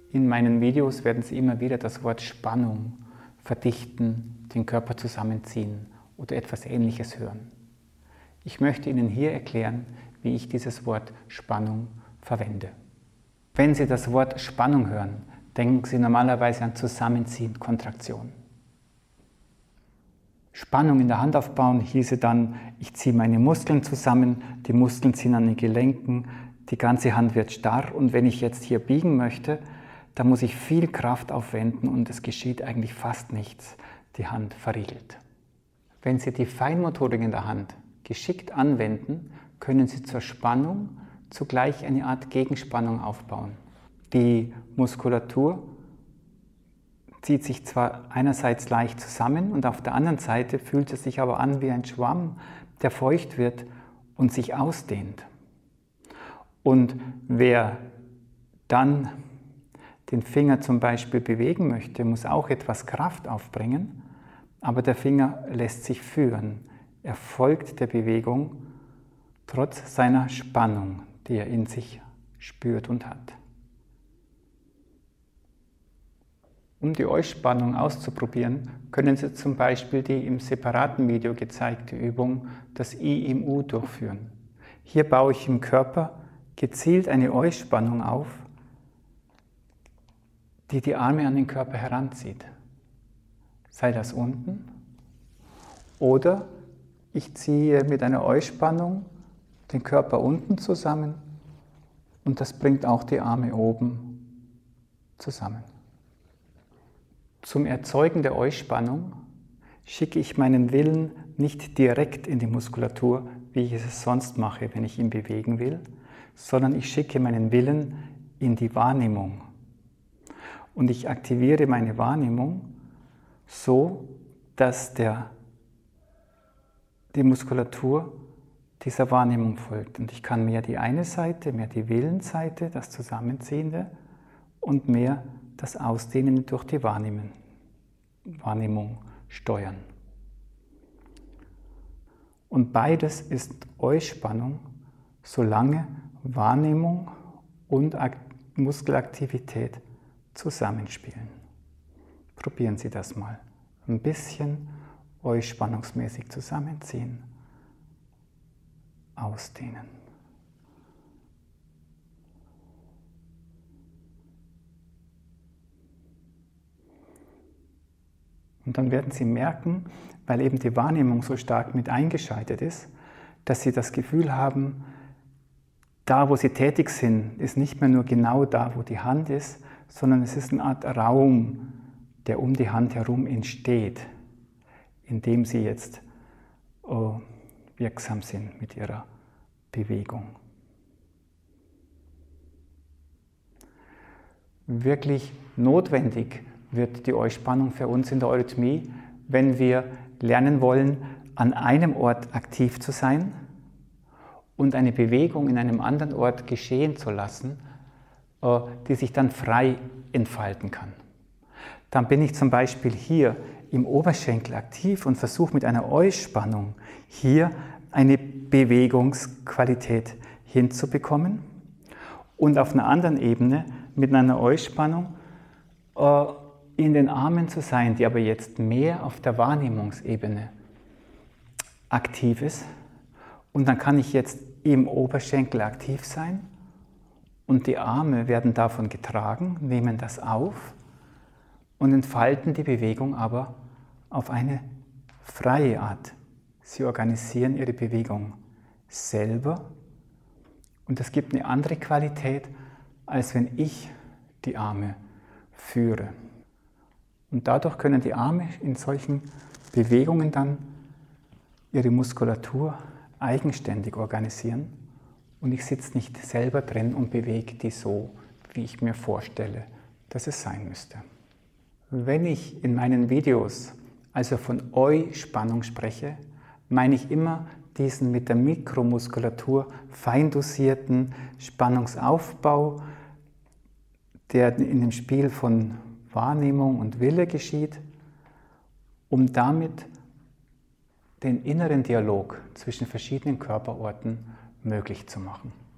In meinen Videos werden Sie immer wieder das Wort Spannung, verdichten, den Körper zusammenziehen oder etwas Ähnliches hören. Ich möchte Ihnen hier erklären, wie ich dieses Wort Spannung verwende. Wenn Sie das Wort Spannung hören, denken Sie normalerweise an Zusammenziehen, Kontraktion. Spannung in der Hand aufbauen hieße dann, ich ziehe meine Muskeln zusammen, die Muskeln ziehen an den Gelenken, die ganze Hand wird starr und wenn ich jetzt hier biegen möchte, dann muss ich viel Kraft aufwenden und es geschieht eigentlich fast nichts. Die Hand verriegelt. Wenn Sie die Feinmotorik in der Hand geschickt anwenden, können Sie zur Spannung zugleich eine Art Gegenspannung aufbauen. Die Muskulatur zieht sich zwar einerseits leicht zusammen und auf der anderen Seite fühlt es sich aber an wie ein Schwamm, der feucht wird und sich ausdehnt. Und wer dann den Finger zum Beispiel bewegen möchte, muss auch etwas Kraft aufbringen, aber der Finger lässt sich führen. Er folgt der Bewegung trotz seiner Spannung, die er in sich spürt und hat. Um die Euspannung auszuprobieren, können Sie zum Beispiel die im separaten Video gezeigte Übung, das I im U, durchführen. Hier baue ich im Körper gezielt eine Euspannung auf, die die Arme an den Körper heranzieht. Sei das unten oder ich ziehe mit einer Euspannung den Körper unten zusammen und das bringt auch die Arme oben zusammen. Zum Erzeugen der Euspannung schicke ich meinen Willen nicht direkt in die Muskulatur, wie ich es sonst mache, wenn ich ihn bewegen will, sondern ich schicke meinen Willen in die Wahrnehmung. Und ich aktiviere meine Wahrnehmung so, dass die Muskulatur dieser Wahrnehmung folgt. Und ich kann mehr die eine Seite, mehr die Willensseite, das Zusammenziehende und mehr das Ausdehnen durch die Wahrnehmung steuern. Und beides ist Euspannung, solange Wahrnehmung und Muskelaktivität zusammenspielen. Probieren Sie das mal. Ein bisschen euspannungsmäßig zusammenziehen, ausdehnen. Und dann werden Sie merken, weil eben die Wahrnehmung so stark mit eingeschaltet ist, dass Sie das Gefühl haben, da wo Sie tätig sind, ist nicht mehr nur genau da, wo die Hand ist, sondern es ist eine Art Raum, der um die Hand herum entsteht, in dem Sie jetzt wirksam sind mit Ihrer Bewegung. Wirklich notwendig wird die Euspannung für uns in der Eurythmie, wenn wir lernen wollen, an einem Ort aktiv zu sein und eine Bewegung in einem anderen Ort geschehen zu lassen, die sich dann frei entfalten kann. Dann bin ich zum Beispiel hier im Oberschenkel aktiv und versuche mit einer Euspannung hier eine Bewegungsqualität hinzubekommen und auf einer anderen Ebene mit einer Euspannung in den Armen zu sein, die aber jetzt mehr auf der Wahrnehmungsebene aktiv ist. Und dann kann ich jetzt im Oberschenkel aktiv sein und die Arme werden davon getragen, nehmen das auf und entfalten die Bewegung aber auf eine freie Art. Sie organisieren ihre Bewegung selber und es gibt eine andere Qualität, als wenn ich die Arme führe. Und dadurch können die Arme in solchen Bewegungen dann ihre Muskulatur eigenständig organisieren und ich sitze nicht selber drin und bewege die so, wie ich mir vorstelle, dass es sein müsste. Wenn ich in meinen Videos also von Euspannung spreche, meine ich immer diesen mit der Mikromuskulatur fein dosierten Spannungsaufbau, der in dem Spiel von Wahrnehmung und Wille geschieht, um damit den inneren Dialog zwischen verschiedenen Körperorten möglich zu machen.